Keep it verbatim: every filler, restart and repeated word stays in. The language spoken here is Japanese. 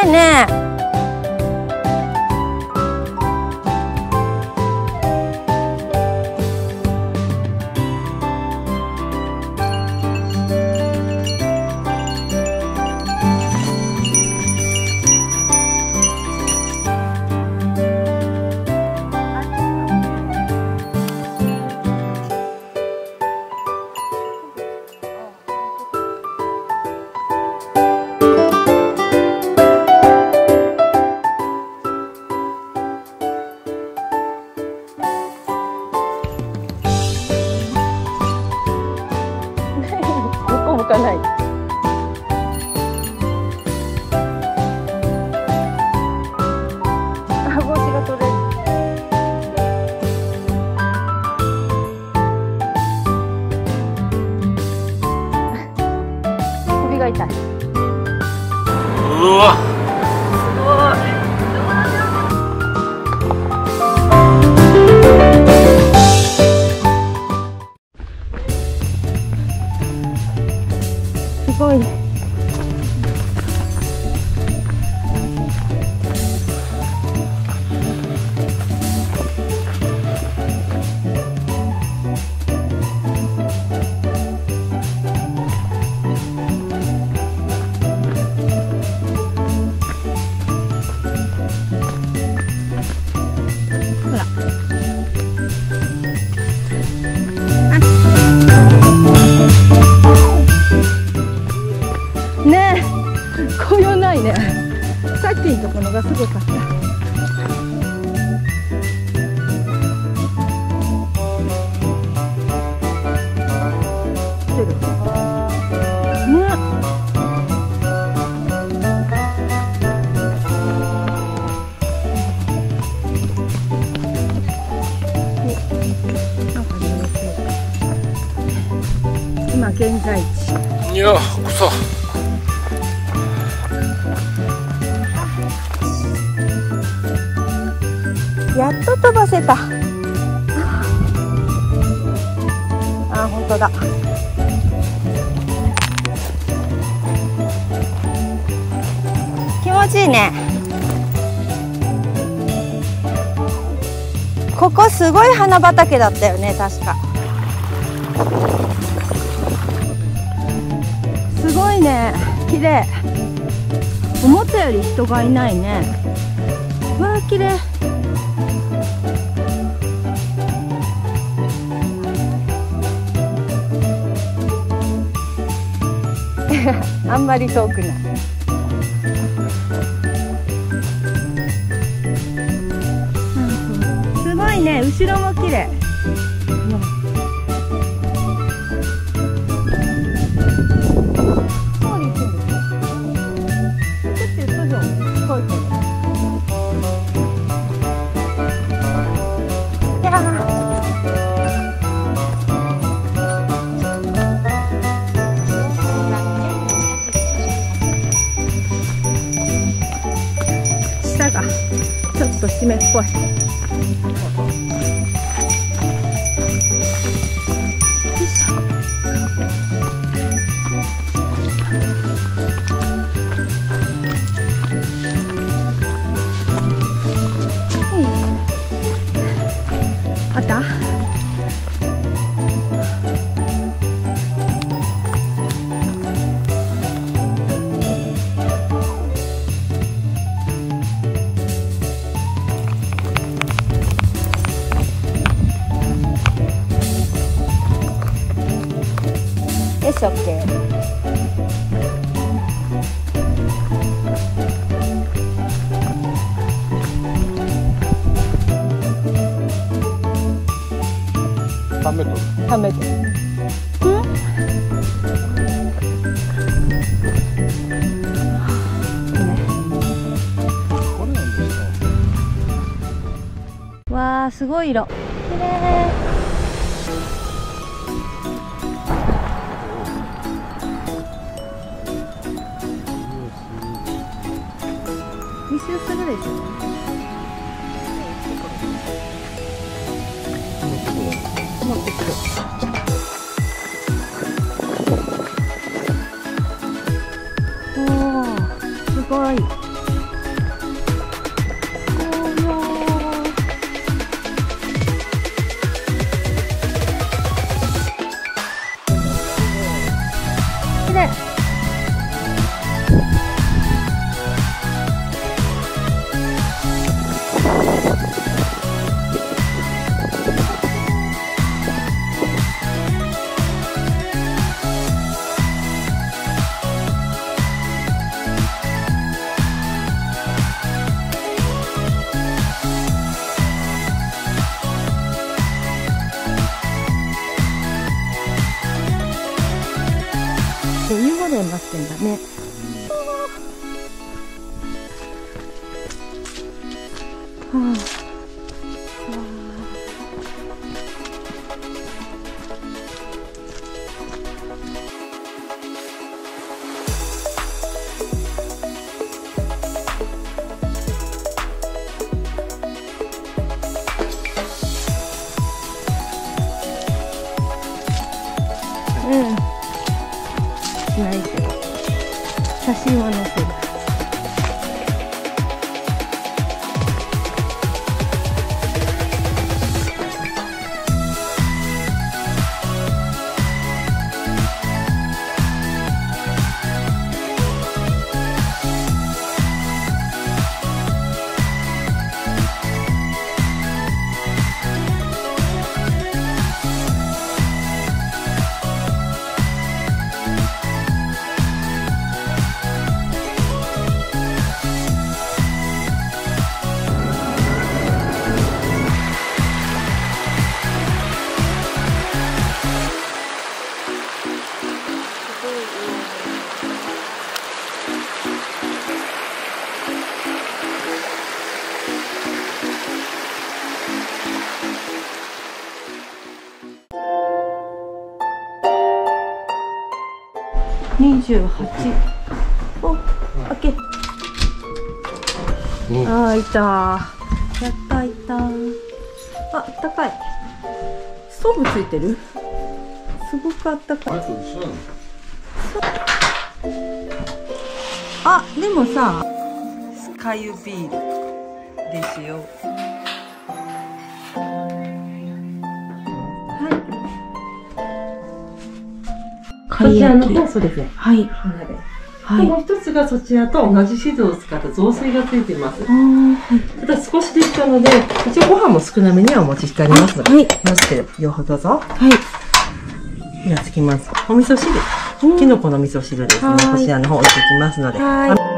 いね。向かない。あ、帽子が取れる。首が痛い。 うわ。すごい。 すごいね。ほら。ねえ、紅葉ないね。さっきのところがすごかった。来てる。ね。なんかね、今現在地。 いや、草。 やっと飛ばせた。あ、本当だ。気持ちいいね。ここすごい花畑だったよね、確か。すごいね、綺麗。思ったより人がいないね。わあ、綺麗。あんまり遠くない。すごいね、後ろも綺麗。下がちょっと湿っぽい。あった？よし、オッケー。 さんメートル。 さんメートル。うん。わあ、すごい色。綺麗。密集するでしょ。持ってくる。おお、すごい。 麗。遊歩道になってんだね。はあ。うん。しないけど、写真は載せる。にじゅうはち。お、開け。うん、ああ、いた。やった、いた。あ、あったかい。ストーブついてる。すごくあったかい。あ、でもさ。スカユビールですよ。 そちらの方、そうですね。 はい。 はい。もう一つがそちらと同じシートを使った雑炊がついています。はい。ただ少しできたので、一応ご飯も少なめにはお持ちしてありますので、はい。よろしければ、両方どうぞ。はい。ではつきます。お味噌汁。きのこの味噌汁ですね。こちらの方置いていきますので。はい。